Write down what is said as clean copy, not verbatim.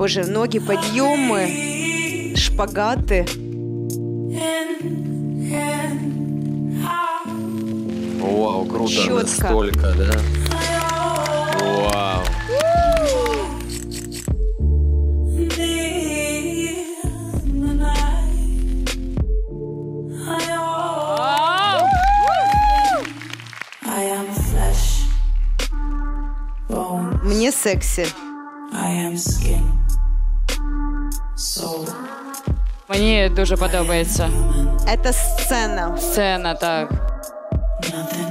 Боже, ноги, подъемы, шпагаты. Вау, круто. Чётко. Настолько, да? Вау. Мне секси. Мені дуже подобається. Это сцена. Сцена, так.